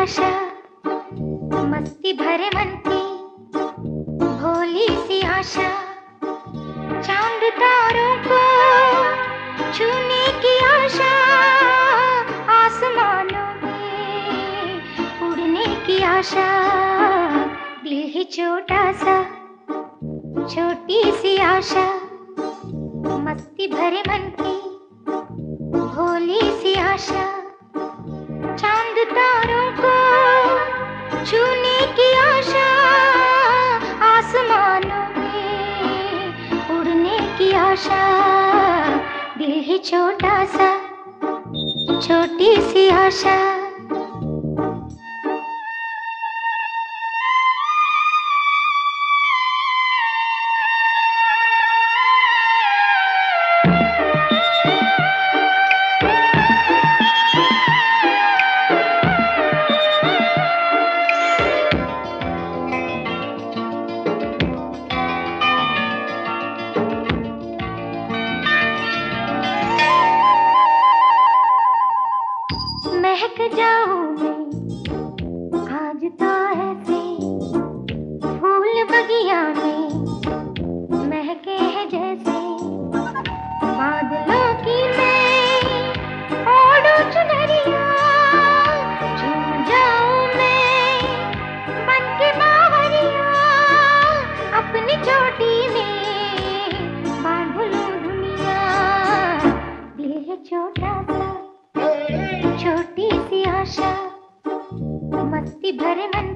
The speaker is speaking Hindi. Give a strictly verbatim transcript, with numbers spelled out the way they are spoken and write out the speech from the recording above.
आशा, मस्ती भरे मन की भोली सी आशा, चांद तारों को छूने की आशा, आसमानों में उड़ने की आशा। दिल ही छोटा सा, छोटी सी आशा, मस्ती भरे मन की भोली सी आशा, चांद तारों को छूने की आशा, आसमानों में उड़ने की आशा। दिल ही छोटा सा, छोटी सी आशा। महक जाऊं मैं आज तो ऐसे, फूल बगिया में महके हैं जैसे, बादलों की मैं ओढ़ूं चुनरिया, झूम जाऊं मैं बन के बावरिया, अपनी चोटी में बांध लूं दुनिया। दिल है छोटा सा, छोटी सी आशा, मस्ती भरे मन